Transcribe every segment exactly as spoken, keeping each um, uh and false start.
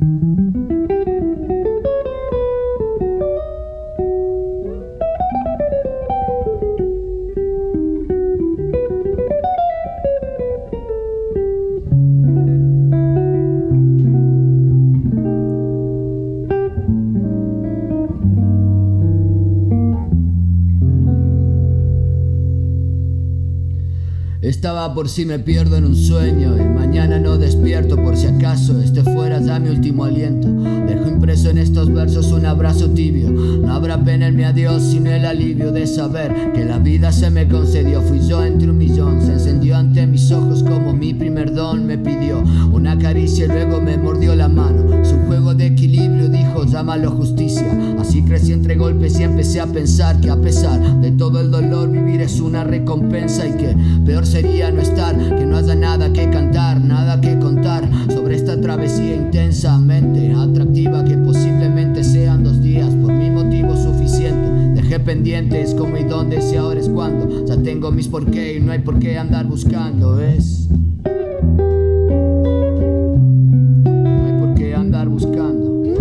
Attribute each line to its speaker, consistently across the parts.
Speaker 1: Estaba por si me pierdo en un sueño y mañana no despierto, por si acaso este fuera ya mi último aliento. Dejo impreso en estos versos un abrazo tibio. No habrá pena en mi adiós sino el alivio de saber que la vida se me concedió. Fui yo entre un millón, se encendió ante mis ojos como mi primer don. Me pidió una caricia y luego me mordió la mano. Su juego de equilibrio dijo, llámalo justicia. Así crecí entre golpes y empecé a pensar que a pesar de todo el dolor vivir es una recompensa, y que peor sería no estar, que no haya nada que cantar, nada que contar sobre esta travesía intensamente atractiva que posiblemente sean dos días por mi motivo suficiente. Dejé pendientes como y dónde, si ahora es cuando. Ya tengo mis por qué y no hay por qué andar buscando, es no hay por qué andar buscando.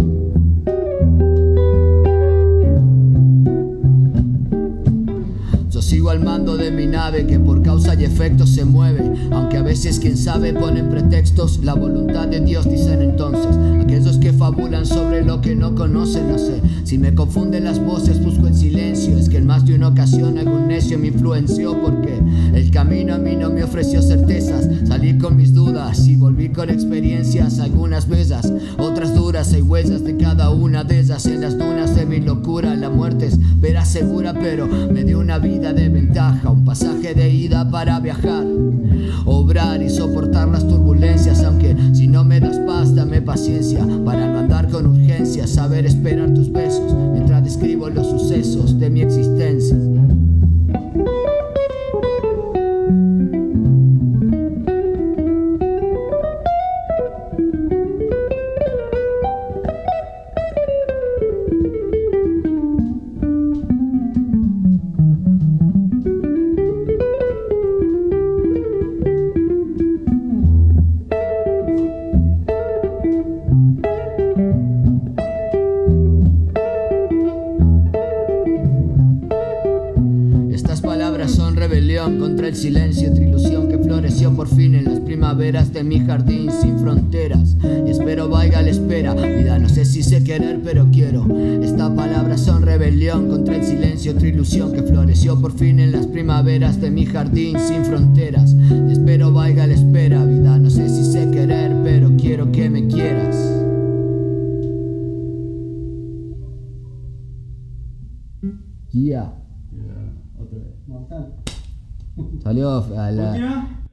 Speaker 1: Yo sigo al mando de mi nave que por causa y efecto se mueve, aunque a veces quien sabe ponen pretextos. La voluntad de Dios dicen entonces aquellos que fabulan sobre lo que no conocen. No sé si me confunden las voces, busco el silencio. Es que en más de una ocasión algún necio me influenció, porque el camino a mí no me ofreció certezas. Salí con mis dudas y volví con experiencias, algunas bellas, otras duras. Hay huellas de cada una de ellas en las dunas de mi locura. La muerte es vera segura, pero me dio una vida de ventaja, un pasaje de ida para viajar, obrar y soportar las turbulencias. Aunque si no me das paz, dame paciencia para no andar con urgencia. Saber esperar tus besos mientras describo los sucesos de mi existencia. Son rebelión contra el silencio, otra ilusión que floreció por fin en las primaveras de mi jardín sin fronteras. Y espero valga la espera, vida, no sé si sé querer pero quiero. Estas palabras son rebelión contra el silencio, otra ilusión que floreció por fin en las primaveras de mi jardín sin fronteras. Y espero valga la espera, vida, no sé si sé querer pero quiero que me quieras. Yeah.
Speaker 2: Otra vez.
Speaker 1: Salió a la...
Speaker 2: ¿Última?